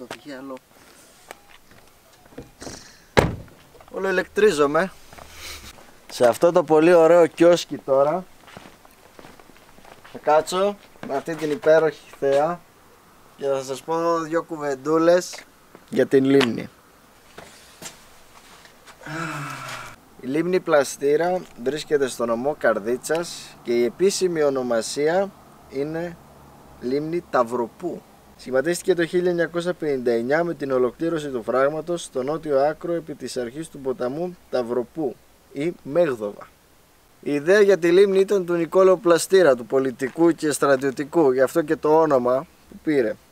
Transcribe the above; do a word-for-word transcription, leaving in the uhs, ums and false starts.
το διάλο. Όλο ηλεκτρίζομαι. Σε αυτό το πολύ ωραίο κιόσκι τώρα θα κάτσω με αυτή την υπέροχη θέα και θα σας πω δύο κουβεντούλες για την λίμνη. Η λίμνη Πλαστήρα βρίσκεται στο νομό Καρδίτσας και η επίσημη ονομασία είναι λίμνη Ταυροπού. Σχηματίστηκε το χίλια εννιακόσια πενήντα εννιά με την ολοκλήρωση του φράγματος στο νότιο άκρο επί της αρχής του ποταμού Ταυροπού ή Μέγδοβα. Η ιδέα για τη λίμνη ήταν του Νικόλαου Πλαστήρα, του πολιτικού και στρατιωτικού, γι' αυτό και το όνομα που πήρε.